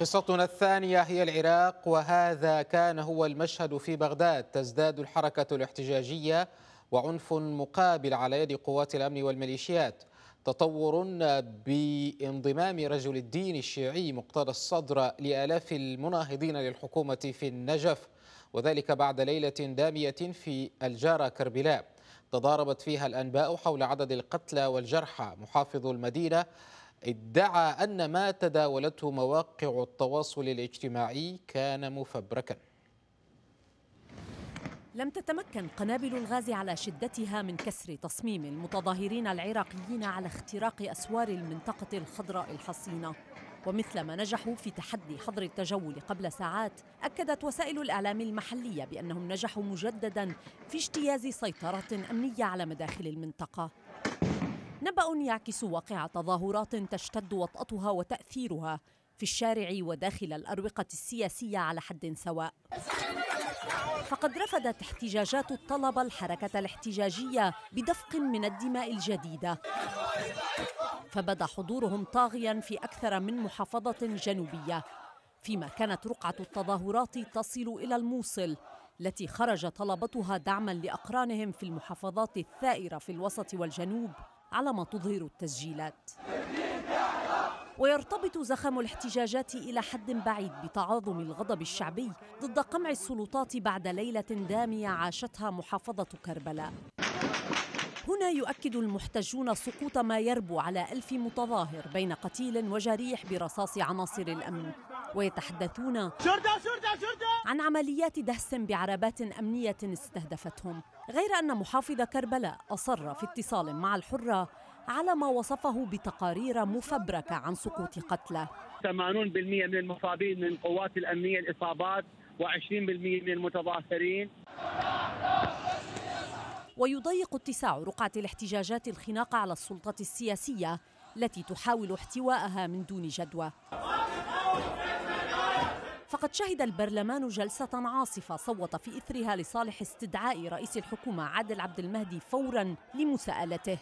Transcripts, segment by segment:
قصتنا الثانية هي العراق، وهذا كان هو المشهد في بغداد. تزداد الحركة الاحتجاجية وعنف مقابل على يد قوات الأمن والميليشيات. تطور بانضمام رجل الدين الشيعي مقتدى الصدر لآلاف المناهضين للحكومة في النجف، وذلك بعد ليلة دامية في الجارة كربلاء تضاربت فيها الأنباء حول عدد القتلى والجرحى. محافظ المدينة ادعى أن ما تداولته مواقع التواصل الاجتماعي كان مفبركا. لم تتمكن قنابل الغاز على شدتها من كسر تصميم المتظاهرين العراقيين على اختراق أسوار المنطقة الخضراء الحصينة، ومثلما نجحوا في تحدي حظر التجول قبل ساعات، أكدت وسائل الإعلام المحلية بأنهم نجحوا مجددا في اجتياز سيطرة أمنية على مداخل المنطقة. نبأ يعكس واقع تظاهرات تشتد وطأتها وتأثيرها في الشارع وداخل الأروقة السياسية على حد سواء. فقد رفضت احتجاجات الطلبة الحركة الاحتجاجية بدفق من الدماء الجديدة، فبدا حضورهم طاغيا في أكثر من محافظة جنوبية، فيما كانت رقعة التظاهرات تصل إلى الموصل التي خرج طلبتها دعما لأقرانهم في المحافظات الثائرة في الوسط والجنوب على ما تظهر التسجيلات. ويرتبط زخم الاحتجاجات إلى حد بعيد بتعاظم الغضب الشعبي ضد قمع السلطات بعد ليلة دامية عاشتها محافظة كربلاء. هنا يؤكد المحتجون سقوط ما يربو على 1000 متظاهر بين قتيل وجريح برصاص عناصر الأمن، ويتحدثون عن عمليات دهس بعربات أمنية استهدفتهم، غير أن محافظ كربلاء أصر في اتصال مع الحرة على ما وصفه بتقارير مفبركة عن سقوط قتلى. 80% من المصابين من القوات الأمنية الإصابات، و20% من المتظاهرين. ويضيق اتساع رقعة الاحتجاجات الخناق على السلطة السياسية التي تحاول احتوائها من دون جدوى. فقد شهد البرلمان جلسة عاصفة صوت في إثرها لصالح استدعاء رئيس الحكومة عادل عبد المهدي فوراً لمساءلته.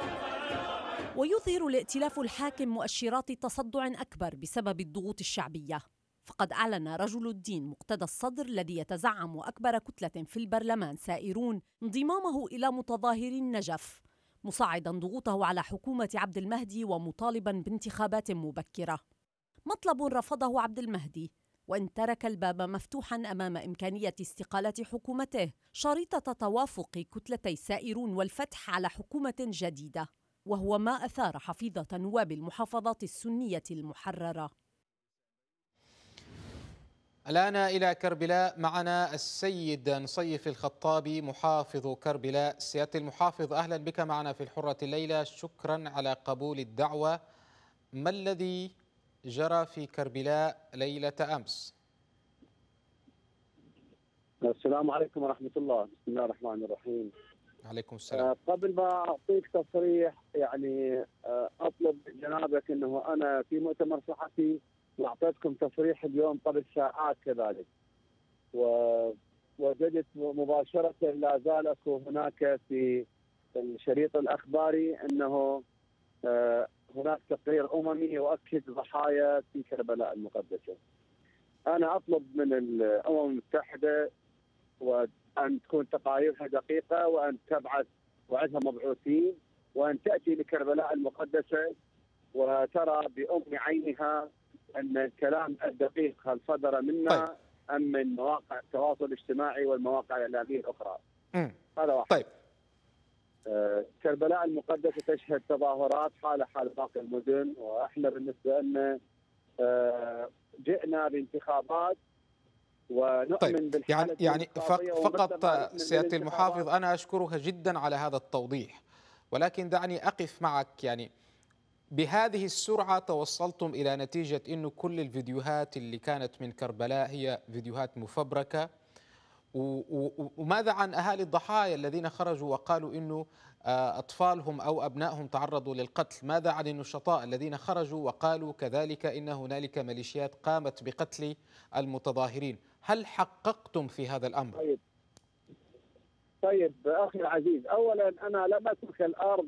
ويظهر الائتلاف الحاكم مؤشرات تصدع أكبر بسبب الضغوط الشعبية، فقد أعلن رجل الدين مقتدى الصدر الذي يتزعم أكبر كتلة في البرلمان سائرون انضمامه إلى متظاهري النجف، مصعدا ضغوطه على حكومة عبد المهدي ومطالبا بانتخابات مبكرة، مطلب رفضه عبد المهدي، وإن ترك الباب مفتوحا أمام إمكانية استقالة حكومته شريطة توافق كتلتي سائرون والفتح على حكومة جديدة، وهو ما أثار حفيظة نواب المحافظات السنية المحررة. الآن إلى كربلاء، معنا السيد نصيف الخطابي محافظ كربلاء. سيادة المحافظ، أهلا بك معنا في الحرة الليلة، شكرا على قبول الدعوة. ما الذي جرى في كربلاء ليلة أمس؟ السلام عليكم ورحمة الله. بسم الله الرحمن الرحيم. عليكم السلام. قبل ما أعطيك تصريح أطلب جنابك أنه أنا في مؤتمر صحفي وأعطيتكم تصريح اليوم قبل ساعات كذلك، ووجدت مباشرة لا زال أكو هناك في الشريط الأخباري أنه هناك تقرير أممي يؤكد ضحايا في كربلاء المقدسة. أنا أطلب من الأمم المتحدة وأن تكون تقاريرها دقيقة، وأن تبعث وعندها مبعوثين، وأن تأتي لكربلاء المقدسة وترى بأم عينها أن الكلام الدقيق هل صدر منا طيب. أم من مواقع التواصل الاجتماعي والمواقع الإعلامية الأخرى. هذا واحد. طيب. كربلاء المقدسة تشهد تظاهرات حال باقي المدن، وإحنا بالنسبة لنا جئنا بانتخابات ونؤمن طيب. بالحالة يعني فقط سيادة المحافظ، الانتخابات. أنا أشكرك جدا على هذا التوضيح، ولكن دعني أقف معك. بهذه السرعة توصلتم إلى نتيجة أنه كل الفيديوهات اللي كانت من كربلاء هي فيديوهات مفبركة، وماذا عن أهالي الضحايا الذين خرجوا وقالوا أنه أطفالهم أو أبنائهم تعرضوا للقتل؟ ماذا عن النشطاء الذين خرجوا وقالوا كذلك إن هنالك ميليشيات قامت بقتل المتظاهرين؟ هل حققتم في هذا الأمر؟ طيب أخي العزيز، أولا أنا لم أترك الأرض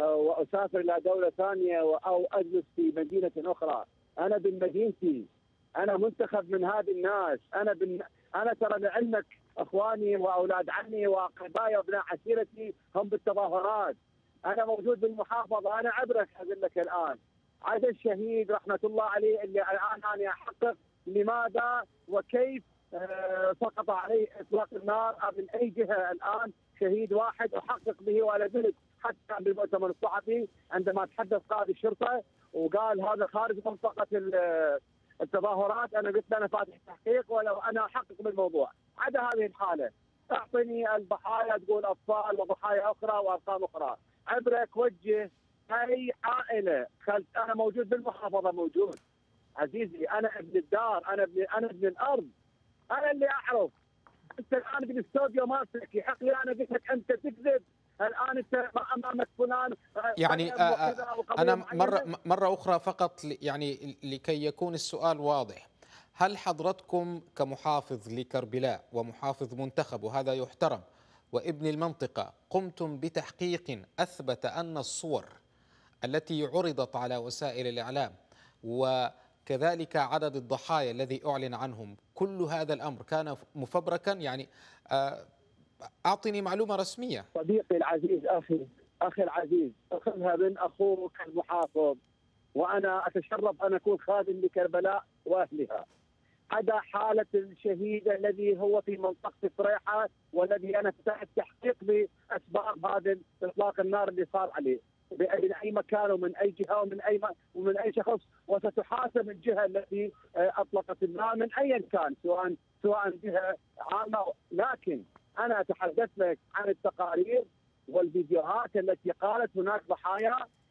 وأسافر إلى دولة ثانية أو أجلس في مدينة أخرى. أنا بمدينتي، انا منتخب من هذه الناس. انا ترى لعلمك اخواني واولاد عمي واقربائي وابناء عشيرتي هم بالتظاهرات. انا موجود بالمحافظه. انا عبرك اقول لك الان عدا الشهيد رحمه الله عليه اللي الان انا احقق لماذا وكيف سقط عليه اطلاق النار من اي جهه. الان شهيد واحد احقق به وانا قلت حتى بالمؤتمر الصحفي عندما تحدث قائد الشرطه وقال هذا خارج منطقه التظاهرات، انا قلت له انا فاتح تحقيق ولو انا احقق بالموضوع. عدا هذه الحاله تعطيني الضحايا تقول اطفال وضحايا اخرى وارقام اخرى. عبرك وجه اي عائله انا موجود بالمحافظه موجود عزيزي. انا ابن الدار، انا ابن الارض، انا اللي اعرف. انت الان بالاستوديو مالتك يحق لي انا قلت لك انت تكذب. الان انت امامك فلان يعني انا مره اخرى فقط يعني لكي يكون السؤال واضح. هل حضرتكم كمحافظ لكربلاء ومحافظ منتخب وهذا يحترم وابن المنطقه قمتم بتحقيق اثبت ان الصور التي عرضت على وسائل الاعلام وكذلك عدد الضحايا الذي اعلن عنهم كل هذا الامر كان مفبركا؟ يعني أعطني معلومة رسمية. صديقي العزيز أخي العزيز أخذها من أخوك المحافظ، وأنا أتشرف أن أكون خادم لكربلاء وأهلها. عدا حالة الشهيد الذي هو في منطقة فريحة والذي أنا فتحت تحقيق بأسباب هذا إطلاق النار اللي صار عليه من أي مكان ومن أي جهة ومن أي شخص، وستحاسب الجهة التي أطلقت النار من أيا كان سواء جهة عامة. لكن أنا أتحدث لك عن التقارير والفيديوهات التي قالت هناك ضحايا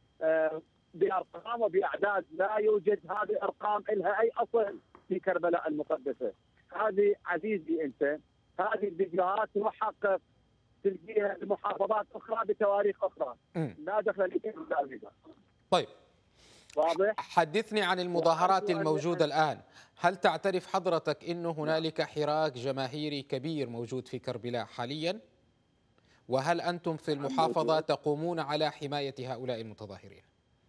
بأرقام وبأعداد لا يوجد هذه الأرقام لها أي أصل في كربلاء المقدسة. هذه عزيزي أنت هذه الفيديوهات محقق تلقيها بمحافظات أخرى بتواريخ أخرى لا دخل لي. طيب واضح؟ حدثني عن المظاهرات الموجودة الآن. هل تعترف حضرتك أنه هنالك حراك جماهيري كبير موجود في كربلاء حاليا؟ وهل أنتم في المحافظة تقومون على حماية هؤلاء المتظاهرين؟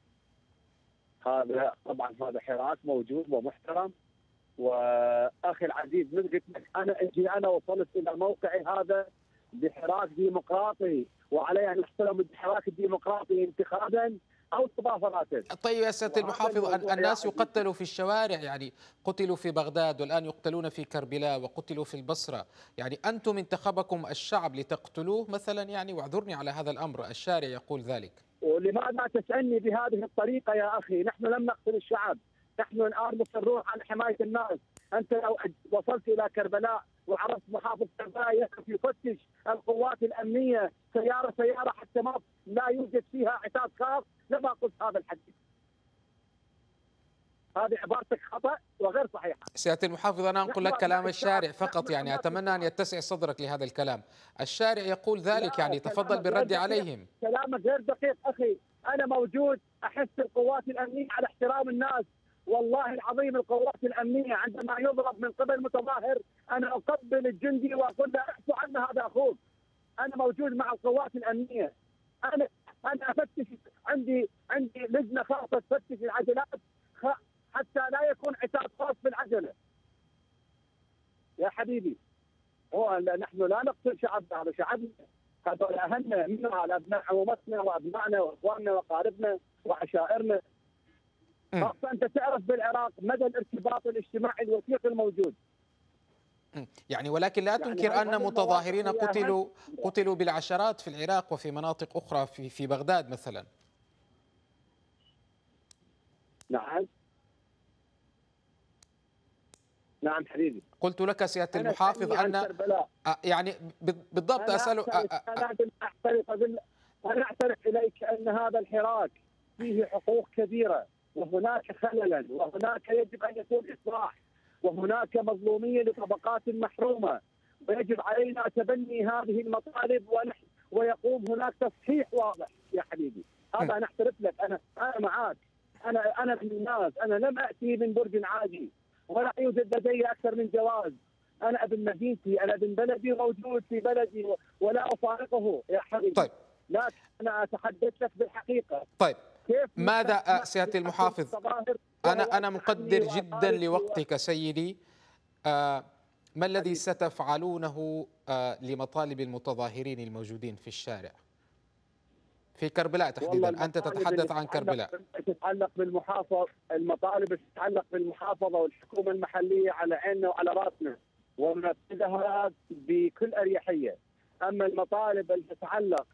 هذا طبعا هذا حراك موجود ومحترم. وأخي العزيز من قلت لك أنا وصلت إلى موقعي هذا بحراك ديمقراطي، وعلينا أن نحترم الحراك الديمقراطي انتخابا أو تظاهراتا. طيب يا سيادة المحافظ، الناس يقتلوا في الشوارع، يعني قتلوا في بغداد والآن يقتلون في كربلاء وقتلوا في البصرة. يعني أنتم انتخبكم الشعب لتقتلوه مثلا؟ يعني واعذرني على هذا الأمر، الشارع يقول ذلك. ولماذا تسألني بهذه الطريقة يا أخي؟ نحن لم نقتل الشعب، نحن الآن مصرون على حماية الناس. أنت لو وصلت إلى كربلاء وعرفت محافظ كربلاء يقف يفتش القوات الأمنية سيارة حتى ما لا يوجد فيها عتاد خاص لما قلت هذا الحديث. هذه عبارتك خطأ وغير صحيحة. سيادة المحافظ، أنا أنقل لك كلام الشارع فقط، يعني أتمنى أن يتسع صدرك لهذا الكلام. الشارع يقول ذلك، يعني تفضل بالرد عليهم. كلامك غير دقيق أخي. أنا موجود أحس القوات الأمنية على احترام الناس. والله العظيم القوات الأمنية عندما يضرب من قبل متظاهر أنا أقبل الجندي وأقول له اعفو عنه هذا أخوك. أنا موجود مع القوات الأمنية. أنا أفتش، عندي لجنة خاصة تفتش العجلات حتى لا يكون عتاد خاص في العجلة. يا حبيبي نحن لا نقتل شعبنا، هذا شعبنا، هذول أهلنا منا، أبناء عمومتنا وأبنائنا وإخواننا وأقاربنا وعشائرنا. خاصة أنت تعرف بالعراق مدى الارتباط الاجتماعي الوثيق الموجود. يعني ولكن لا تنكر يعني أن متظاهرين قتلوا بالعشرات في العراق وفي مناطق أخرى في بغداد مثلا. نعم حبيبي. قلت لك سيادة المحافظ أن يعني بالضبط أسأل. أنا أعترف إليك أن هذا الحراك فيه حقوق كبيرة وهناك خللا وهناك يجب أن يكون إصلاح وهناك مظلومية لطبقات محرومة، ويجب علينا تبني هذه المطالب ويقوم هناك تصحيح واضح يا حبيبي. هذا أنا أعترف لك. أنا معك. أنا من الناس. أنا لم أتي من برج عاجي ولا يوجد لدي أكثر من جواز. أنا ابن مدينتي، أنا ابن بلدي، موجود في بلدي ولا أفارقه يا حبيبي. طيب. لكن أنا أتحدث لك بالحقيقة. طيب كيف ماذا سيادة المحافظ؟ أنا مقدر جدا لوقتك سيدي. ما الذي ستفعلونه لمطالب المتظاهرين الموجودين في الشارع في كربلاء تحديدا؟ أنت تتحدث عن كربلاء. تتعلق بالمحافظة، المطالب تتعلق بالمحافظة والحكومة المحلية على عيننا وعلى راسنا وننفذها بكل أريحية. أما المطالب اللي تتعلق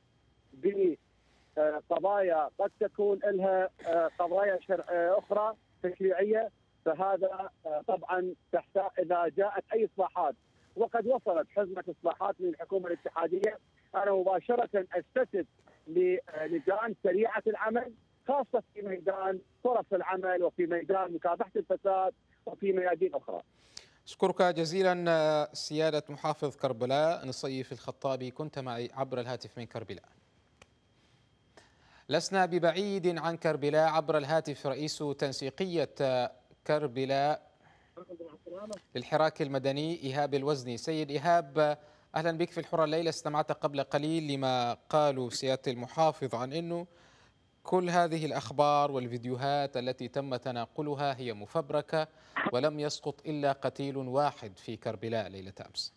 بقضايا قد تكون لها قضايا أخرى تشريعية، فهذا طبعا تحتاج إذا جاءت أي إصلاحات، وقد وصلت حزمة إصلاحات من الحكومة الاتحادية، أنا مباشرة أستسد للجان سريعة العمل، خاصة في ميدان فرص العمل وفي ميدان مكافحة الفساد وفي ميادين أخرى. أشكرك جزيلا سيادة محافظ كربلاء نصيف الخطابي، كنت معي عبر الهاتف من كربلاء. لسنا ببعيد عن كربلاء، عبر الهاتف رئيس تنسيقية كربلاء للحراك المدني إيهاب الوزني. سيد إيهاب، أهلا بك في الحرة الليلة. استمعت قبل قليل لما قالوا سيادة المحافظ عن أنه كل هذه الأخبار والفيديوهات التي تم تناقلها هي مفبركة ولم يسقط إلا قتيل واحد في كربلاء ليلة أمس.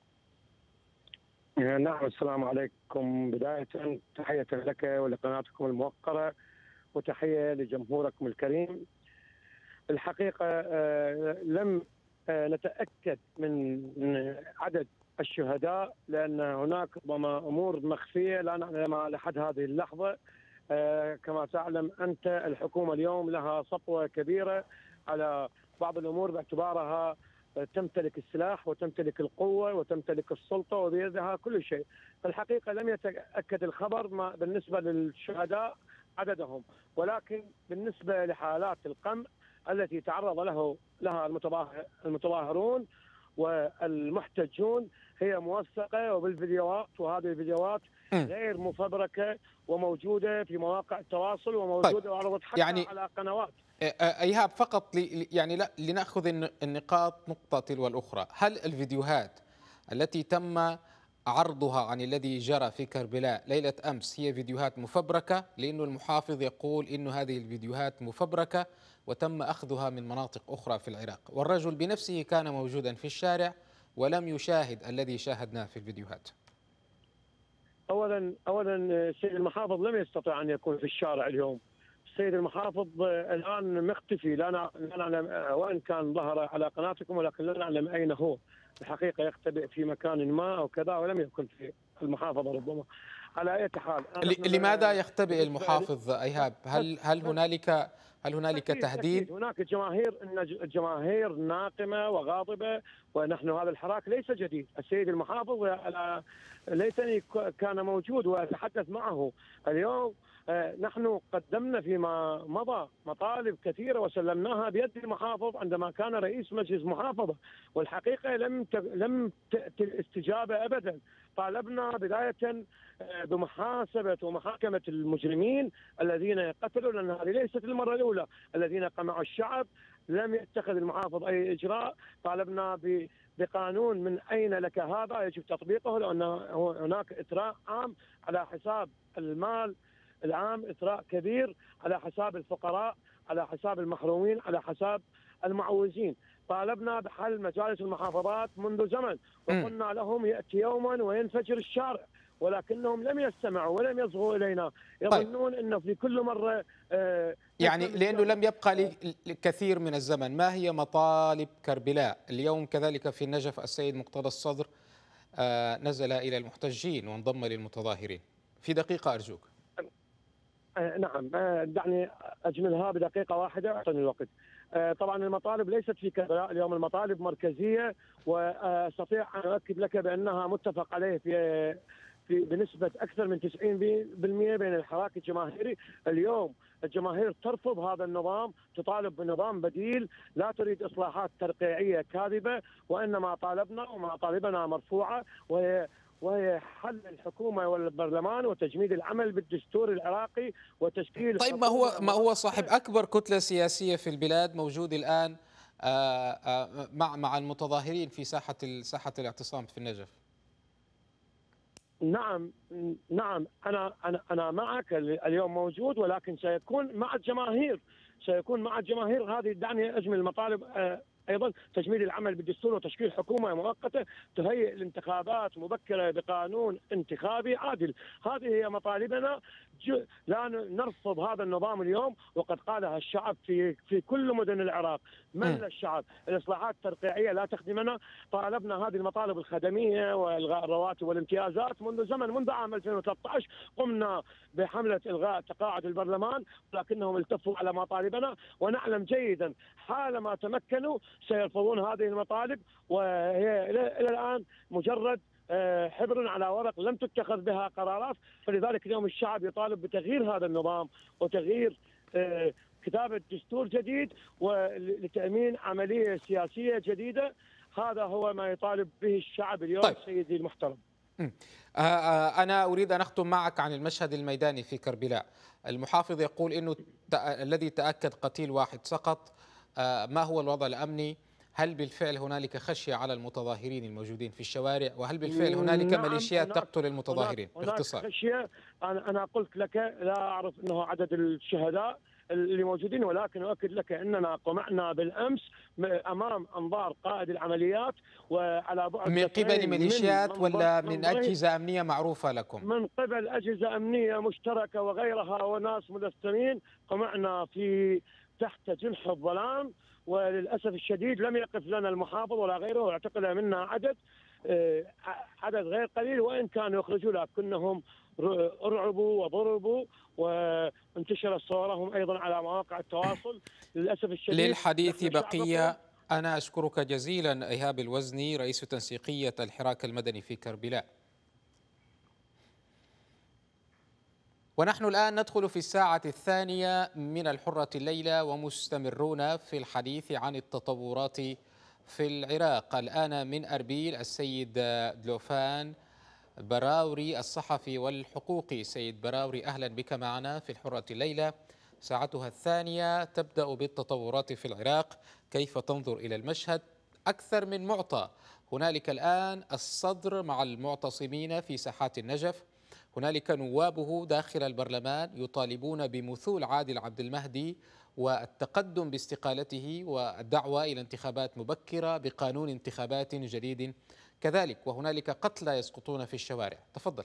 نعم، السلام عليكم. بداية تحية لك ولقناتكم الموقرة وتحية لجمهوركم الكريم. الحقيقة لم نتأكد من عدد الشهداء لأن هناك ربما أمور مخفية لا نعلمها لحد هذه اللحظة. كما تعلم أنت الحكومة اليوم لها سطوة كبيرة على بعض الأمور باعتبارها تمتلك السلاح وتمتلك القوة وتمتلك السلطة وبيدها كل شيء. الحقيقة لم يتأكد الخبر بالنسبة للشهداء عددهم، ولكن بالنسبة لحالات القمع التي تعرض لها المتظاهرون والمحتجون هي موثقة وبالفيديوهات، وهذه الفيديوهات غير مفبركة وموجودة في مواقع التواصل وموجودة وعرضت حتى على قنوات. إيهاب، فقط يعني لا لنأخذ النقاط نقطة تلو الأخرى. هل الفيديوهات التي تم عرضها عن الذي جرى في كربلاء ليلة أمس هي فيديوهات مفبركة؟ لأنه المحافظ يقول إنه هذه الفيديوهات مفبركة وتم أخذها من مناطق أخرى في العراق، والرجل بنفسه كان موجودا في الشارع ولم يشاهد الذي شاهدناه في الفيديوهات. أولا السيد المحافظ لم يستطع أن يكون في الشارع اليوم. السيد المحافظ الآن مختفي، لا نعلم وإن كان ظهر على قناتكم، ولكن لا نعلم أين هو. الحقيقة يختبئ في مكان ما أو كذا، ولم يكن في المحافظة ربما. على أي حال، لماذا يختبئ المحافظ إيهاب؟ هل هنالك تهديد؟ هناك جماهير ناقمة وغاضبة، ونحن هذا الحراك ليس جديد. السيد المحافظ ليتني كان موجود وأتحدث معه اليوم. نحن قدمنا فيما مضى مطالب كثيرة وسلمناها بيد المحافظ عندما كان رئيس مجلس محافظة، والحقيقة لم تأتي الاستجابة أبدا. طالبنا بداية بمحاسبة ومحاكمة المجرمين الذين قتلوا، لأن هذه ليست المرة الأولى الذين قمعوا الشعب. لم يتخذ المحافظ أي إجراء. طالبنا بقانون من أين لك هذا يجب تطبيقه، لأن هناك إثراء عام على حساب المال العام، إثراء كبير على حساب الفقراء، على حساب المحرومين، على حساب المعوزين. طالبنا بحل مجالس المحافظات منذ زمن، وقلنا لهم يأتي يوما وينفجر الشارع، ولكنهم لم يستمعوا ولم يصغوا إلينا. يظنون أنه في كل مرة يعني لأنه لم يبقى لكثير من الزمن. ما هي مطالب كربلاء اليوم؟ كذلك في النجف السيد مقتدى الصدر نزل إلى المحتجين وانضم للمتظاهرين. في دقيقة أرجوك. نعم، دعني أجملها بدقيقة واحدة، أعطني الوقت. طبعا المطالب ليست في كربلاء اليوم، المطالب مركزية، وأستطيع أن أؤكد لك بأنها متفق عليه في بنسبة أكثر من 90% بين الحراك الجماهيري. اليوم الجماهير ترفض هذا النظام، تطالب بنظام بديل، لا تريد إصلاحات ترقيعية كاذبة، وإنما طالبنا ومطالبنا مرفوعة، وهي حل الحكومة والبرلمان وتجميد العمل بالدستور العراقي وتشكيل. طيب، ما هو صاحب أكبر كتلة سياسية في البلاد موجود الآن مع المتظاهرين في ساحة الاعتصام في النجف؟ نعم نعم، انا معك اليوم موجود، ولكن سيكون مع الجماهير، سيكون مع الجماهير. هذه دعني اجمل المطالب. ايضا تجميد العمل بالدستور وتشكيل حكومه مؤقته تهيئ الانتخابات مبكره بقانون انتخابي عادل. هذه هي مطالبنا. لا نرفض هذا النظام اليوم، وقد قالها الشعب في كل مدن العراق. مل الشعب، الاصلاحات الترقيعيه لا تخدمنا. طالبنا هذه المطالب الخدميه والغاء الرواتب والامتيازات منذ زمن، منذ عام 2013 قمنا بحمله الغاء تقاعد البرلمان، لكنهم التفوا على مطالبنا، ونعلم جيدا حالما تمكنوا سيرفضون هذه المطالب، وهي الى الان مجرد حبر على ورق لم تتخذ بها قرارات. فلذلك اليوم الشعب يطالب بتغيير هذا النظام وتغيير كتابة دستور جديد ولتأمين عملية سياسية جديدة. هذا هو ما يطالب به الشعب اليوم. طيب. سيدي المحترم، أنا أريد أن أختم معك عن المشهد الميداني في كربلاء. المحافظ يقول إنه الذي تأكد قتيل واحد سقط. ما هو الوضع الأمني؟ هل بالفعل هنالك خشية على المتظاهرين الموجودين في الشوارع؟ وهل بالفعل هنالك ميليشيات تقتل المتظاهرين؟ باختصار. هناك خشية. أنا قلت لك لا أعرف أنه عدد الشهداء اللي موجودين، ولكن أؤكد لك أننا قمعنا بالأمس أمام أنظار قائد العمليات وعلى بعد من قبل ميليشيات ولا من أجهزة أمنية معروفة لكم؟ من قبل أجهزة أمنية مشتركة وغيرها وناس ملثمين. قمعنا تحت جنح الظلام، وللأسف الشديد لم يقف لنا المحافظ ولا غيره، واعتقل منا عدد غير قليل، وإن كانوا يخرجوا لكنهم أرعبوا وضربوا، وانتشرت صورهم أيضا على مواقع التواصل. للأسف الشديد للحديث بقية. أنا أشكرك جزيلا إيهاب الوزني، رئيس تنسيقية الحراك المدني في كربلاء. ونحن الآن ندخل في الساعة الثانية من الحرة الليلة، ومستمرون في الحديث عن التطورات في العراق. الآن من أربيل السيد دلوفان براوري الصحفي والحقوقي. سيد براوري، أهلا بك معنا في الحرة الليلة. ساعتها الثانية تبدأ بالتطورات في العراق. كيف تنظر إلى المشهد؟ أكثر من معطى. هنالك الآن الصدر مع المعتصمين في ساحات النجف، هنالك نوابه داخل البرلمان يطالبون بمثول عادل عبد المهدي والتقدم باستقالته والدعوة إلى انتخابات مبكرة بقانون انتخابات جديد كذلك، وهنالك قتلى يسقطون في الشوارع. تفضل.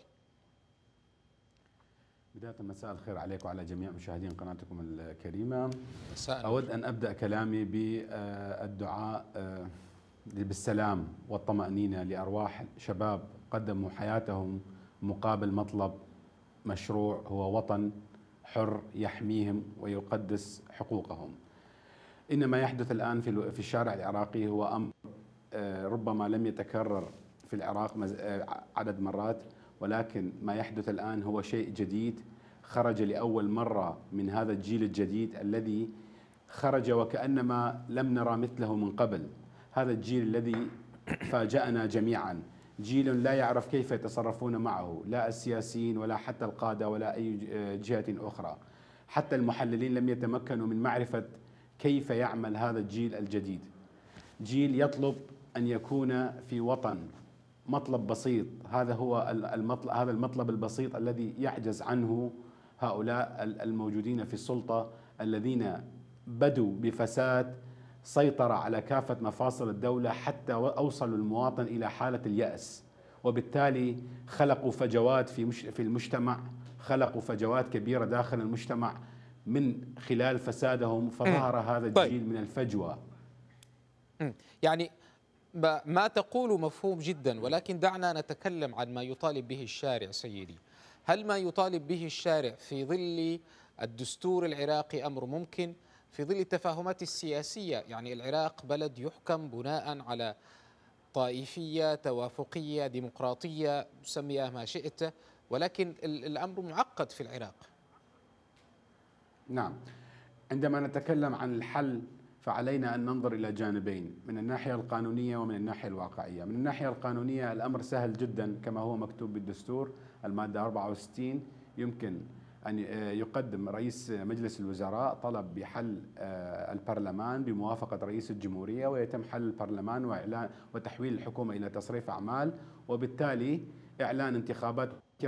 بداية مساء الخير عليك وعلى جميع مشاهدين قناتكم الكريمة. أود أن أبدأ كلامي بالدعاء بالسلام والطمأنينة لأرواح شباب قدموا حياتهم مقابل مطلب مشروع هو وطن حر يحميهم ويقدس حقوقهم. إن ما يحدث الآن في الشارع العراقي هو أمر ربما لم يتكرر في العراق عدد مرات، ولكن ما يحدث الآن هو شيء جديد خرج لأول مرة من هذا الجيل الجديد الذي خرج وكأنما لم نرى مثله من قبل. هذا الجيل الذي فاجأنا جميعا، جيل لا يعرف كيف يتصرفون معه، لا السياسيين ولا حتى القادة ولا أي جهة أخرى. حتى المحللين لم يتمكنوا من معرفة كيف يعمل هذا الجيل الجديد. جيل يطلب أن يكون في وطن مطلب بسيط، هذا هو هذا المطلب البسيط الذي يعجز عنه هؤلاء الموجودين في السلطة الذين بدوا بفساد سيطر على كافة مفاصل الدولة حتى أوصلوا المواطن إلى حالة اليأس، وبالتالي خلقوا فجوات في المجتمع، خلقوا فجوات كبيرة داخل المجتمع من خلال فسادهم، فظهر هذا الجيل من الفجوة. يعني ما تقول مفهوم جدا، ولكن دعنا نتكلم عن ما يطالب به الشارع. سيدي، هل ما يطالب به الشارع في ظل الدستور العراقي أمر ممكن؟ في ظل التفاهمات السياسية، يعني العراق بلد يحكم بناء على طائفية، توافقية، ديمقراطية، سميها ما شئت، ولكن الأمر معقد في العراق. نعم، عندما نتكلم عن الحل فعلينا أن ننظر إلى جانبين، من الناحية القانونية ومن الناحية الواقعية. من الناحية القانونية الأمر سهل جدا كما هو مكتوب بالدستور، المادة 64 يمكن أن يقدم رئيس مجلس الوزراء طلب بحل البرلمان بموافقة رئيس الجمهورية، ويتم حل البرلمان وإعلان وتحويل الحكومة إلى تصريف أعمال، وبالتالي إعلان انتخابات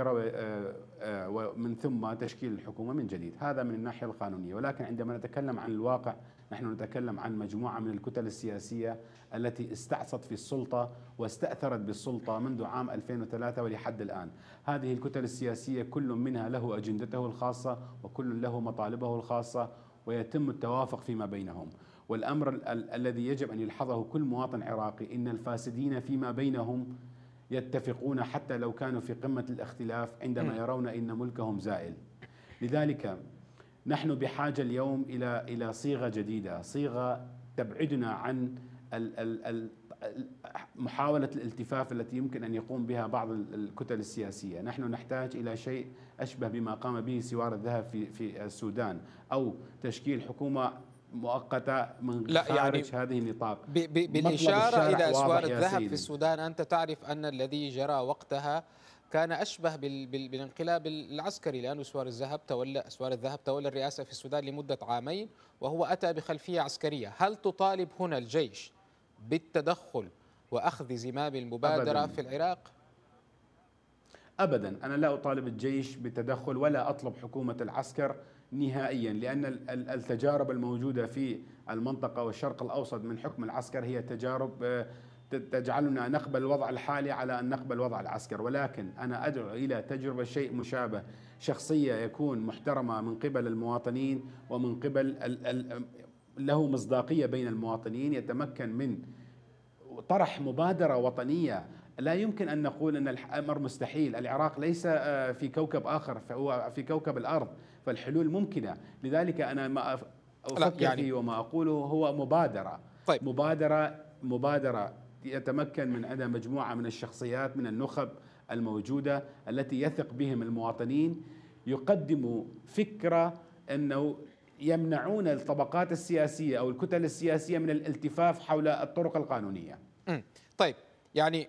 ومن ثم تشكيل الحكومة من جديد. هذا من الناحية القانونية. ولكن عندما نتكلم عن الواقع نحن نتكلم عن مجموعة من الكتل السياسية التي استعصت في السلطة واستأثرت بالسلطة منذ عام 2003 ولحد الآن. هذه الكتل السياسية كل منها له أجندته الخاصة وكل له مطالبه الخاصة، ويتم التوافق فيما بينهم. والأمر الذي يجب أن يلحظه كل مواطن عراقي إن الفاسدين فيما بينهم يتفقون حتى لو كانوا في قمة الاختلاف عندما يرون إن ملكهم زائل. لذلك نحن بحاجة اليوم إلى صيغة جديدة، صيغة تبعدنا عن محاولة الالتفاف التي يمكن أن يقوم بها بعض الكتل السياسية. نحن نحتاج إلى شيء أشبه بما قام به سوار الذهب في السودان، أو تشكيل حكومة مؤقتة من خارج يعني هذه النطاق. بالإشارة إلى أسوار الذهب في السودان، أنت تعرف أن الذي جرى وقتها كان أشبه بالانقلاب العسكري، لأن أسوار الذهب تولى الرئاسة في السودان لمدة عامين، وهو أتى بخلفية عسكرية. هل تطالب هنا الجيش بالتدخل وأخذ زمام المبادرة أبداً في العراق؟ أبدا، أنا لا أطالب الجيش بالتدخل ولا أطلب حكومة العسكر نهائيا، لأن التجارب الموجودة في المنطقة والشرق الأوسط من حكم العسكر هي تجارب تجعلنا نقبل الوضع الحالي على أن نقبل وضع العسكر. ولكن أنا أدعو إلى تجربة شيء مشابه، شخصية يكون محترمة من قبل المواطنين ومن قبل له مصداقية بين المواطنين، يتمكن من طرح مبادرة وطنية. لا يمكن أن نقول أن الأمر مستحيل. العراق ليس في كوكب آخر، فهو في كوكب الأرض، فالحلول ممكنة. لذلك أنا ما أفكر فيه وما أقوله هو مبادرة. طيب. مبادرة يتمكن من عندها مجموعة من الشخصيات من النخب الموجودة التي يثق بهم المواطنين، يقدموا فكرة أنه يمنعون الطبقات السياسية أو الكتل السياسية من الالتفاف حول الطرق القانونية. طيب، يعني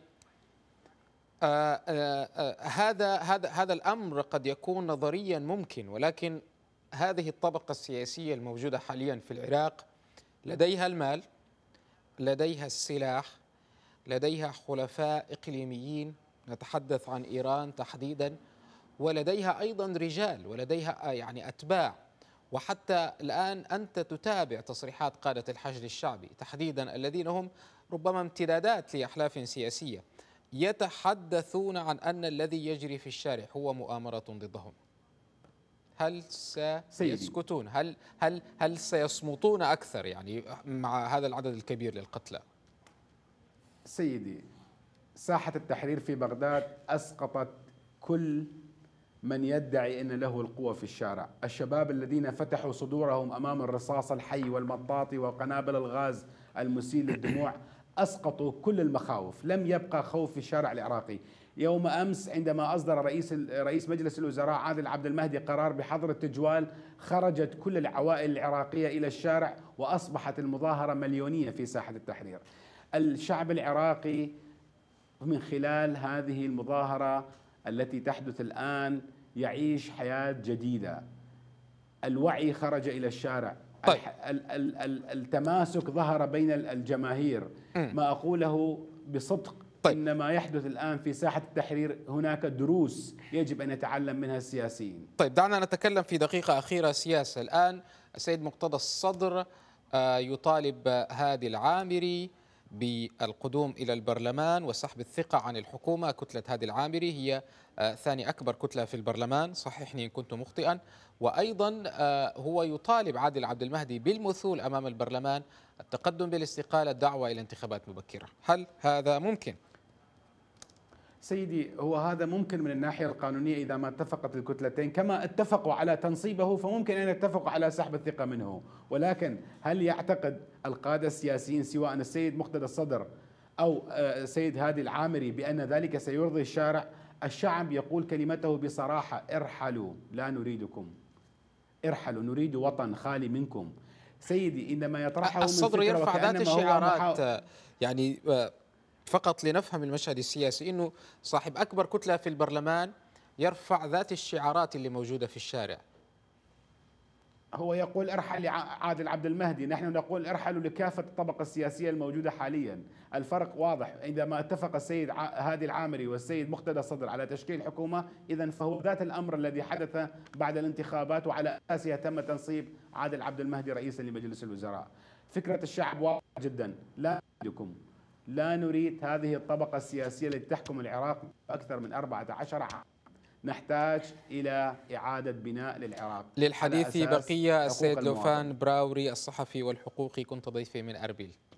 هذا الأمر قد يكون نظريا ممكن، ولكن هذه الطبقة السياسية الموجودة حاليا في العراق لديها المال، لديها السلاح، لديها حلفاء إقليميين، نتحدث عن إيران تحديدا، ولديها أيضا رجال ولديها يعني أتباع. وحتى الآن أنت تتابع تصريحات قادة الحشد الشعبي تحديدا الذين هم ربما امتدادات لأحلاف سياسية، يتحدثون عن أن الذي يجري في الشارع هو مؤامرة ضدهم. هل سيسكتون؟ هل سيصمتون أكثر يعني مع هذا العدد الكبير للقتلى؟ سيدي، ساحة التحرير في بغداد أسقطت كل من يدعي أن له القوة في الشارع. الشباب الذين فتحوا صدورهم أمام الرصاص الحي والمطاطي وقنابل الغاز المسيل للدموع أسقطوا كل المخاوف. لم يبقى خوف في الشارع العراقي. يوم أمس عندما أصدر رئيس مجلس الوزراء عادل عبد المهدي قرار بحظر التجوال، خرجت كل العوائل العراقية إلى الشارع وأصبحت المظاهرة مليونية في ساحة التحرير. الشعب العراقي من خلال هذه المظاهرة التي تحدث الآن يعيش حياة جديدة. الوعي خرج إلى الشارع. طيب. التماسك ظهر بين الجماهير. ما أقوله بصدق. طيب. إن ما يحدث الآن في ساحة التحرير هناك دروس يجب أن يتعلم منها السياسيين. طيب، دعنا نتكلم في دقيقة أخيرة سياسة. الآن السيد مقتدى الصدر يطالب هادي العامري بالقدوم إلى البرلمان وسحب الثقة عن الحكومة. كتلة هادي العامري هي ثاني أكبر كتلة في البرلمان، صححني إن كنت مخطئا. وأيضا هو يطالب عادل عبد المهدي بالمثول أمام البرلمان، التقدم بالاستقالة، الدعوة إلى انتخابات مبكرة. هل هذا ممكن؟ سيدي، هو هذا ممكن من الناحية القانونية إذا ما اتفقت الكتلتين، كما اتفقوا على تنصيبه فممكن أن يتفقوا على سحب الثقة منه. ولكن هل يعتقد القادة السياسيين سواء السيد مقتدى الصدر أو السيد هادي العامري بأن ذلك سيرضي الشارع؟ الشعب يقول كلمته بصراحة: ارحلوا، لا نريدكم، ارحلوا، نريد وطن خالي منكم. سيدي، إنما يطرحه الصدر يرفع ذات الشعارات، يعني فقط لنفهم المشهد السياسي، إنه صاحب أكبر كتلة في البرلمان يرفع ذات الشعارات اللي موجودة في الشارع. هو يقول ارحل لعادل عبد المهدي، نحن نقول ارحلوا لكافة الطبقة السياسية الموجودة حاليا. الفرق واضح، عندما اتفق السيد هادي العامري والسيد مقتدى الصدر على تشكيل حكومة، إذا فهو ذات الأمر الذي حدث بعد الانتخابات وعلى أساسها تم تنصيب عادل عبد المهدي رئيسا لمجلس الوزراء. فكرة الشعب واضحة جدا، لا نريد هذه الطبقة السياسية التي تحكم العراق أكثر من 14 عام. نحتاج إلى إعادة بناء للعراق. للحديث بقية السيد لوفان براوري الصحفي والحقوقي كنت ضيفي من أربيل.